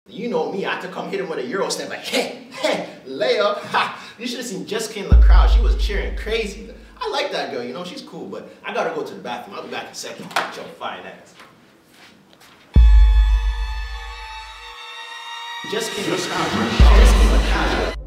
You know me, I had to come hit him with a Euro step, like, layup, ha. You should have seen Jessica in the crowd. She was cheering crazy. I like that girl, you know, she's cool, but I gotta go to the bathroom. I'll be back in a second. Yo, fine ass. Jessica in the crowd. Jessica in the crowd.